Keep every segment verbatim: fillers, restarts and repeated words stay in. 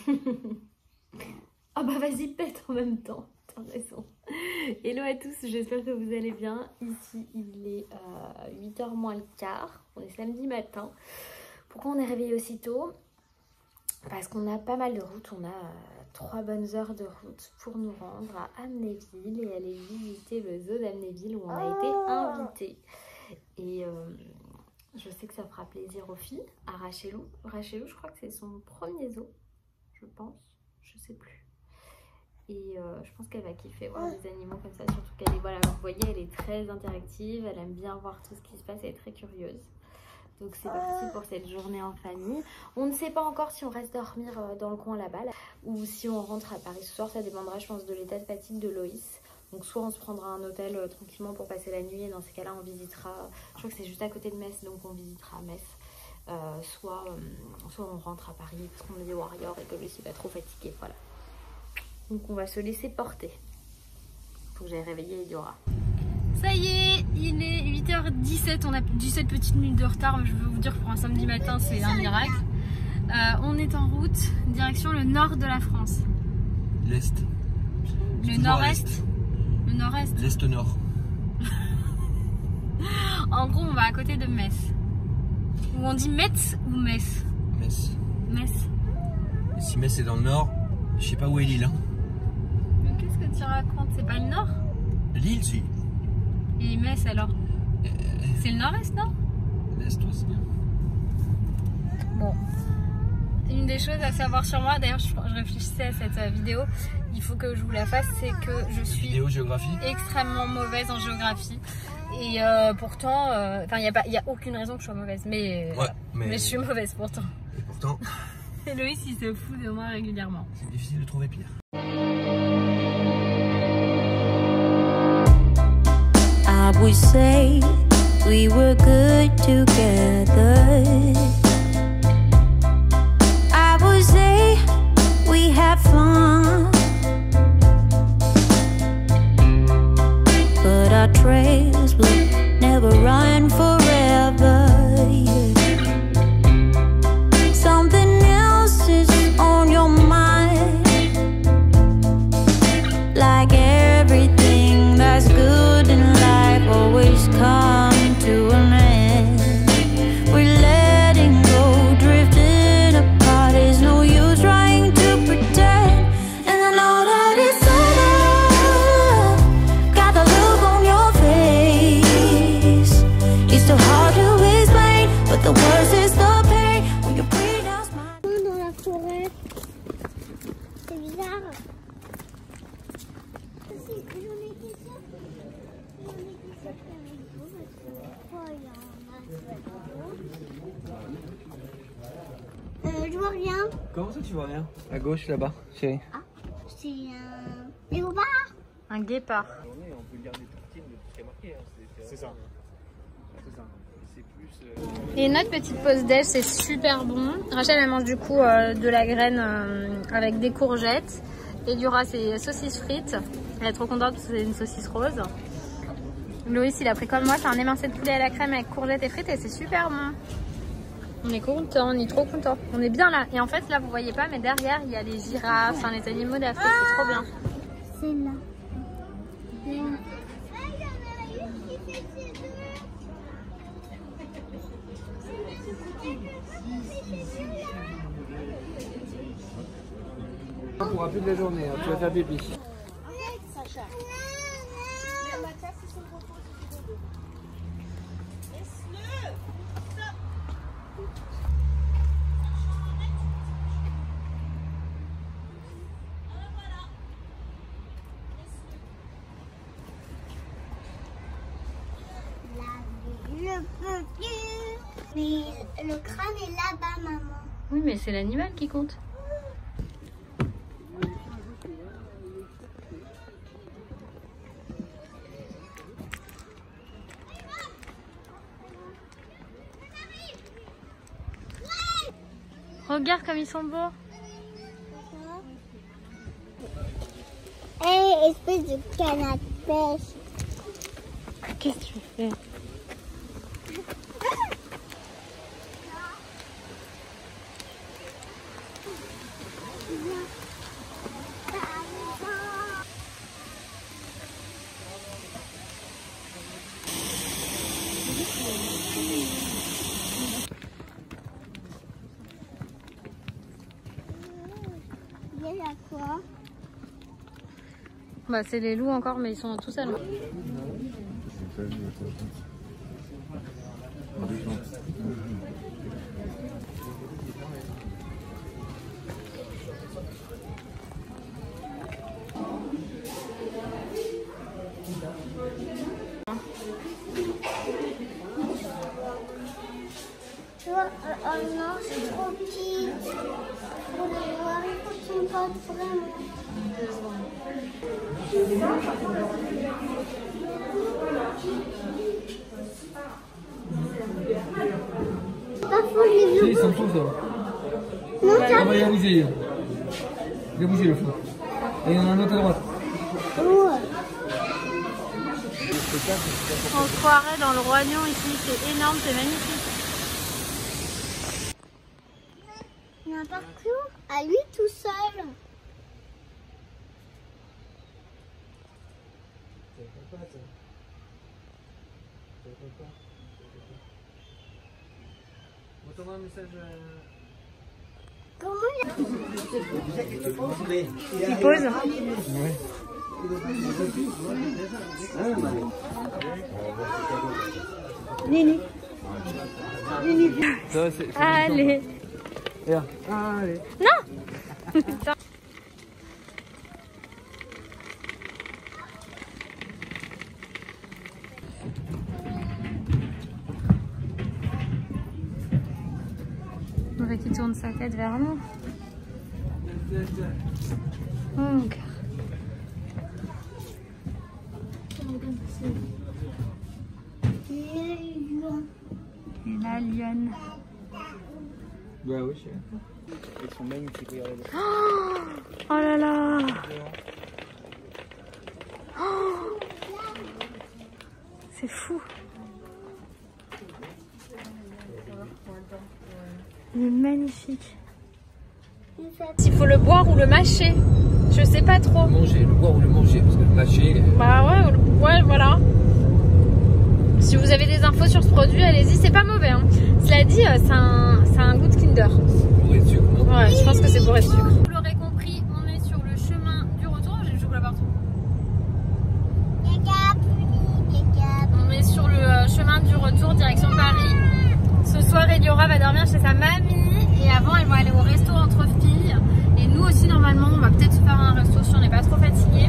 Ah bah vas-y, pète en même temps, t'as raison. Hello à tous, j'espère que vous allez bien. Ici il est euh, huit heures moins le quart, on est samedi matin. Pourquoi on est réveillé aussitôt? Parce qu'on a pas mal de route, on a euh, trois bonnes heures de route pour nous rendre à Amnéville et aller visiter le zoo d'Amnéville où on a été invités. Et euh, je sais que ça fera plaisir aux filles, à Rachelou. Rachelou, je crois que c'est son premier zoo, je pense, je sais plus. Et euh, je pense qu'elle va kiffer voir des animaux comme ça, surtout qu'elle est, voilà, vous voyez, elle est très interactive, elle aime bien voir tout ce qui se passe, elle est très curieuse. Donc c'est parti pour cette journée en famille. On ne sait pas encore si on reste dormir dans le coin là-bas là, ou si on rentre à Paris ce soir, ça dépendra je pense de l'état de fatigue de Loïs. Donc soit on se prendra un hôtel euh, tranquillement pour passer la nuit et dans ces cas-là on visitera, je crois que c'est juste à côté de Metz donc on visitera Metz. Euh, soit, euh, soit on rentre à Paris parce qu'on est des warriors et que Loïs n'est pas trop fatigué, voilà. Donc on va se laisser porter. Faut que j'aille réveiller Ediora. Ça y est, il est huit heures dix-sept, on a dix-sept petites minutes de retard, mais je veux vous dire que pour un samedi matin c'est un miracle. Euh, on est en route, direction le nord de la France. L'Est. Le nord-est. Le nord-est. L'Est-nord. En gros on va à côté de Metz. Ou on dit Metz ou Metz? Metz. Metz. Et si Metz est dans le nord, je sais pas où est Lille. Hein. Mais qu'est-ce que tu racontes? C'est pas le nord? Lille, si. Et Metz alors? Euh, C'est le nord-est, non? L'Est, ouais, c'est bien. Bon. Une des choses à savoir sur moi, d'ailleurs je, je réfléchissais à cette euh, vidéo, il faut que je vous la fasse, c'est que je suis Vidéo géographie. extrêmement mauvaise en géographie. Et euh, pourtant, enfin euh, il n'y a, a aucune raison que je sois mauvaise, mais, Ouais, voilà. mais... mais je suis mauvaise pourtant. Et pourtant... Et Loïs il se fout de moi régulièrement. C'est difficile de trouver pire. I would say we were good together. I would say we had fun, but our trails will never run forever. Yeah. Something else is on your mind, like everything that's good in life always come to an end. We're letting go, drifting apart. There's no use trying to pretend. And I know that it's over. Got the look on your face. It's too hard to explain, but the worst is the pain when you breathe out smile. Dans la forêt, c'est bizarre. Si, j'en étais sûre que j'en étais sûre qu'il y avait du beau parce que oh, il y en a. Euh, je vois rien. Comment ça tu vois rien? À gauche là-bas, chérie. Ah, c'est un léopard. Un guépard. On peut lire des tartines de tout ce qui est marqué. C'est ça. C'est ça. C'est plus... Euh... Et notre petite pause déj, c'est super bon. Rachel elle mange du coup euh, de la graine euh, avec des courgettes. Et Dura c'est saucisses frites. Elle est trop contente parce que c'est une saucisse rose. Loïs il a pris comme moi, c'est un émincé de poulet à la crème avec courgettes et frites et c'est super bon. On est content, on est trop content. On est bien là. Et en fait là vous voyez pas mais derrière il y a les girafes, enfin les animaux d'Afrique, c'est trop bien. C'est là. On pourra plus de la journée, hein. Tu vas faire pipi. Je peux plus. Mais le crâne est là-bas, maman. Oui mais c'est l'animal qui compte. Regarde comme ils sont beaux. Hé, hey, espèce de canne à pêche. Qu'est-ce que tu fais? quoi? Bah c'est les loups encore, mais ils sont tout seuls. Oh non, c'est trop petit. Pour les voir, il faut qu'ils fassent vraiment. Si, ils sont tous là. Non, Ah bah, il a bougé. Il a bougé le feu. Et il y en a un autre à droite. On se croirait dans le Roi Lion ici, c'est énorme, c'est magnifique. N'importe où, à lui tout seul. On t'envoie un message. Comment il Il pose. Ouais. Nini. Nini. Ça, c'est, c'est Allez. ah, allez. Non. On dirait qu'il tourne sa tête vers nous. Oh mon cœur. Et la lionne. Bah oui, je sais. Ils sont magnifiques, regardez. Oh, oh là là. Oh, c'est fou. Il est magnifique. Il faut le boire ou le mâcher. Je sais pas trop. Manger, le boire ou le manger, parce que le mâcher. Bah ouais, le... ouais, voilà. Si vous avez des infos sur ce produit, allez-y, c'est pas mauvais. Hein. Cela dit, c'est un, c'est un goût de Kinder. Bourré de sucre, non? Ouais, je pense que c'est bourré de sucre. Vous l'aurez compris, on est sur le chemin du retour. J'ai du chocolat partout. On est sur le euh, chemin du retour, direction Paris. Ce soir, Eliora va dormir chez sa mamie. Et avant, elle va aller au resto entre filles. Et nous aussi, normalement, on va peut-être se faire un resto si on n'est pas trop fatigué.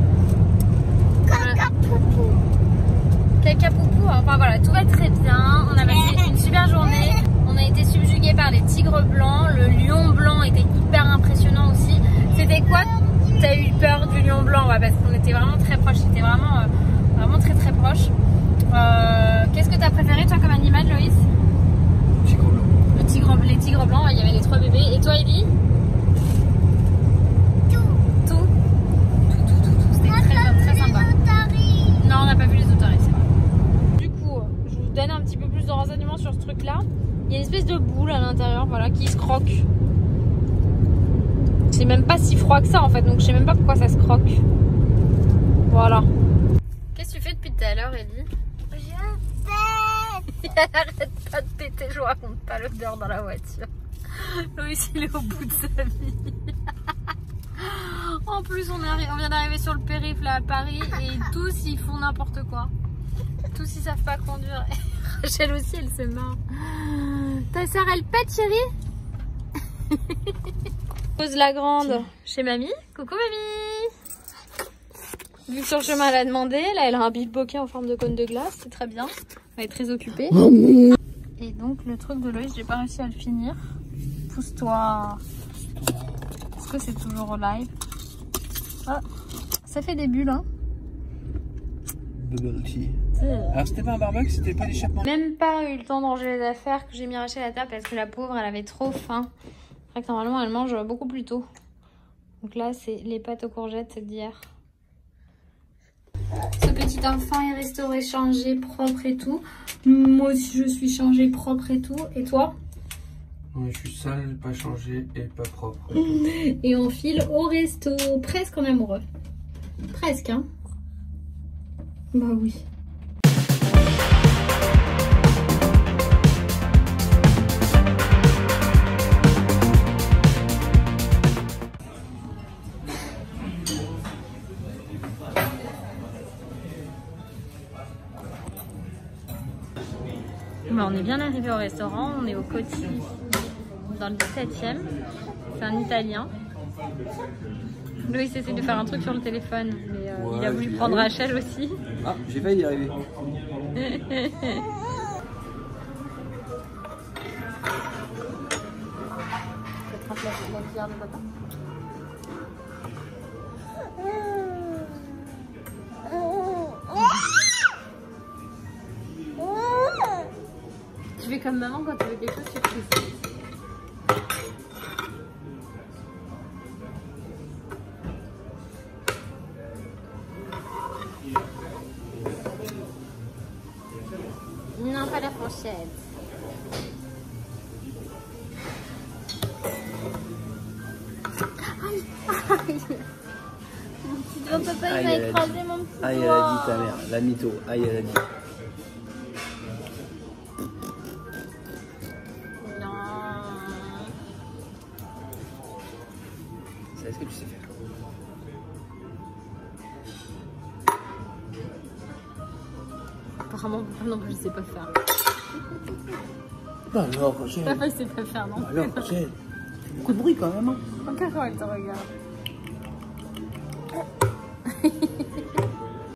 Cacapoupou. Cacapoupou, enfin voilà, tout va très bien. On a passé une super journée. On a été subjugués par les tigres blancs. Le lion blanc était hyper impressionnant aussi. C'était quoi? T'as eu peur du lion blanc? Ouais, parce qu'on était vraiment très proches. C'était vraiment, euh, vraiment très très proche. Euh, Qu'est-ce que t'as préféré toi comme animal, Loïs? Tigre blanc. Le tigre, les tigres blancs, il y avait les trois bébés. Et toi, Ellie? Tout. Tout Tout, tout, tout, tout. C'était très, très sympa. Non, on n'a pas vu les otaries, c'est vrai. Du coup, je vous donne un petit peu plus de renseignements sur ce truc-là. Il y a une espèce de boule à l'intérieur, voilà, qui se croque. C'est même pas si froid que ça en fait, donc je sais même pas pourquoi ça se croque. Voilà. Qu'est-ce que tu fais depuis tout à l'heure, Ellie? Je pète. Arrête pas de péter, je raconte pas l'odeur dans la voiture. Loïs, il est au bout de sa vie. En plus, on, est on vient d'arriver sur le périph' là à Paris et tous ils font n'importe quoi. Tous ils savent pas conduire. Rachel aussi, elle se marre. Ta soeur, elle pète, chérie? Pose la grande chez mamie. Coucou mamie. Vu que sur le chemin elle a demandé, là elle a un bip bokeh en forme de cône de glace, c'est très bien. Elle est très occupée. Et donc le truc de Loïs, j'ai pas réussi à le finir. Pousse-toi. Est-ce que c'est toujours au live? Ah, ça fait des bulles, hein. Alors c'était pas un barbecue, c'était pas l'échappement. Même pas eu le temps de ranger les affaires que j'ai mis Rachel à la table parce que la pauvre elle avait trop faim. C'est vrai que normalement elle mange beaucoup plus tôt. Donc là c'est les pâtes aux courgettes d'hier. Ce petit enfant est restauré, changé, propre et tout. Moi aussi je suis changée, propre et tout. Et toi? Ouais, je suis sale, pas changé et pas propre. Et on file au resto, presque en amoureux. Presque, hein. Bah oui. vient d'arriver au restaurant, on est au Coty, dans le dix-septième. C'est un Italien. Loïs essaie de faire un truc sur le téléphone, mais euh, ouais, il a voulu prendre Rachel aussi. Ah, j'ai failli y arriver. La cuillère de papa. Tu fais comme maman quand tu veux quelque chose, tu fais ça. Non, pas la fourchette. Aïe, aïe. Mon petit doigt, papa, il m'a écrasé mon petit doigt. Aïe, elle a dit ta mère, la mytho. Aïe, elle a dit. Non. C'est ce que tu sais faire. Apparemment, non, je sais pas faire. Bah alors, Rachel. Papa, il sait pas faire, non? Bah alors, Rachel. Beaucoup de bruit quand même. Hein. Regarde comment elle te regarde.